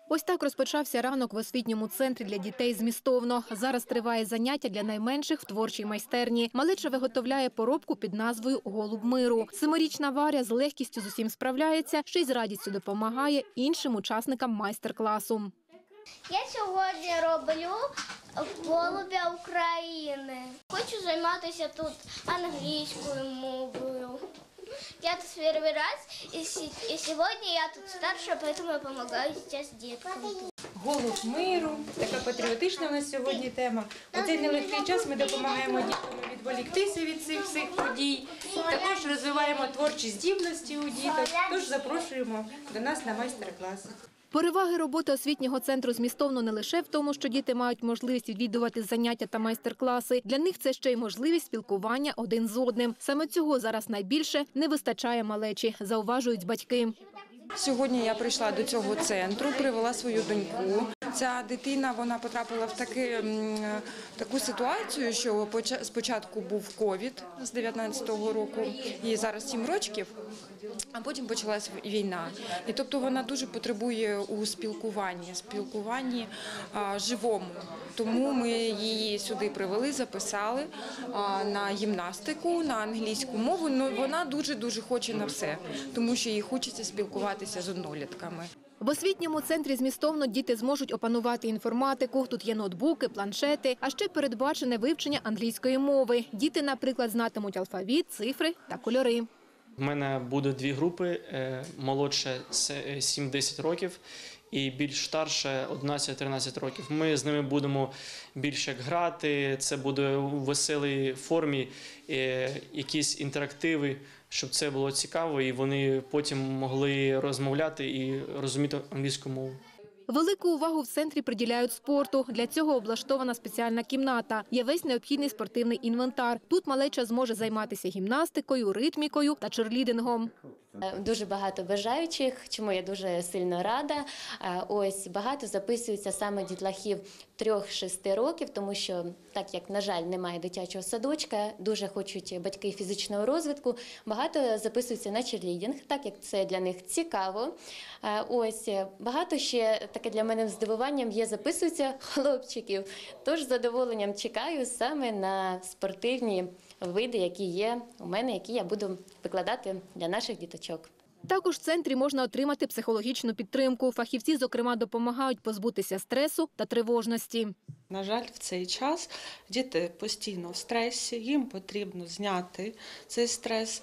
Ось так розпочався ранок в освітньому центрі для дітей змістовно. Зараз триває заняття для найменших в творчій майстерні. Малеча виготовляє поробку під назвою «Голуб миру». 7-річна Варя з легкістю з усім справляється, ще й з радістю допомагає іншим учасникам майстер-класу. Я сьогодні роблю голубя України. Хочу займатися тут англійською мовою. Я тут перший раз, і сьогодні я тут старша, тому я допомагаю зараз діткам. Голуб миру, така патріотична у нас сьогодні тема. У цей нелегкий час ми допомагаємо діткам відволіктися від цих всіх подій. Також розвиваємо творчі здібності у діток, тож запрошуємо до нас на майстер-класи. Переваги роботи освітнього центру змістовно не лише в тому, що діти мають можливість відвідувати заняття та майстер-класи. Для них це ще й можливість спілкування один з одним. Саме цього зараз найбільше не вистачає малечі, зауважують батьки. Сьогодні я прийшла до цього центру, привела свою доньку. Ця дитина, вона потрапила в таку ситуацію, що спочатку був ковід з 19-го року, їй зараз 7 років, а потім почалась війна. І тобто вона дуже потребує у спілкуванні живому. Тому ми її сюди привели, записали на гімнастику, на англійську мову. Ну, вона дуже хоче на все, тому що їй хочеться спілкуватися з однолітками. В освітньому центрі змістовно діти зможуть опанувати інформатику. Тут є ноутбуки, планшети, а ще передбачене вивчення англійської мови. Діти, наприклад, знатимуть алфавіт, цифри та кольори. У мене буде 2 групи, молодше 7-10 років і більш старше 11-13 років. Ми з ними будемо більше грати, це буде у веселій формі, якісь інтерактиви, щоб це було цікаво і вони потім могли розмовляти і розуміти англійську мову. Велику увагу в центрі приділяють спорту. Для цього облаштована спеціальна кімната. Є весь необхідний спортивний інвентар. Тут малеча зможе займатися гімнастикою, ритмікою та черлідингом. Дуже багато бажаючих, чому я дуже сильно рада. Ось багато записуються саме дітлахів 3-6 років, тому що, так як, на жаль, немає дитячого садочка, дуже хочуть батьки фізичного розвитку, багато записуються на черлідинг, так як це для них цікаво. Ось багато ще, таке для мене здивуванням, записуються хлопчиків. Тож з задоволенням чекаю саме на спортивні види, які є у мене, які я буду викладати для наших діточок. Також в центрі можна отримати психологічну підтримку. Фахівці, зокрема, допомагають позбутися стресу та тривожності. На жаль, в цей час діти постійно в стресі, їм потрібно зняти цей стрес.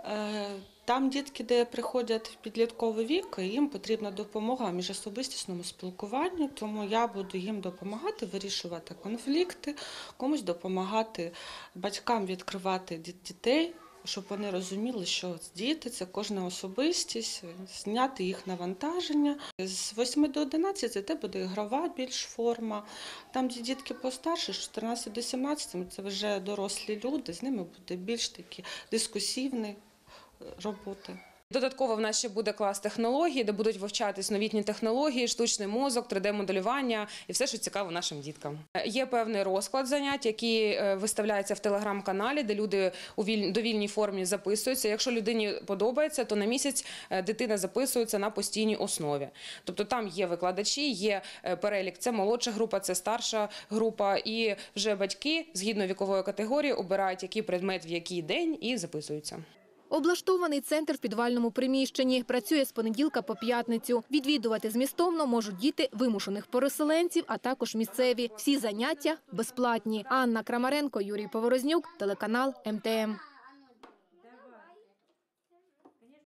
Там дітки, де приходять в підлітковий вік, їм потрібна допомога в міжособистісному спілкуванні, тому я буду їм допомагати вирішувати конфлікти, комусь допомагати батькам відкривати дітей, щоб вони розуміли, що діти – це кожна особистість, зняти їх навантаження. З 8 до 11 це буде ігрова більш форма. Там, де дітки постарше, з 14 до 17 – це вже дорослі люди, з ними буде більш такі дискусивні роботи. Додатково в нас ще буде клас технологій, де будуть вивчатись новітні технології, штучний мозок, 3D-моделювання і все, що цікаво нашим діткам. Є певний розклад занять, який виставляється в телеграм-каналі, де люди у довільній формі записуються. Якщо людині подобається, то на місяць дитина записується на постійній основі. Тобто там є викладачі, є перелік, це молодша група, це старша група, і вже батьки згідно вікової категорії обирають, який предмет в який день і записуються. Облаштований центр в підвальному приміщенні. Працює з понеділка по п'ятницю. Відвідувати змістовно можуть діти вимушених переселенців, а також місцеві. Всі заняття безплатні. Анна Крамаренко, Юрій Поворознюк, телеканал МТМ.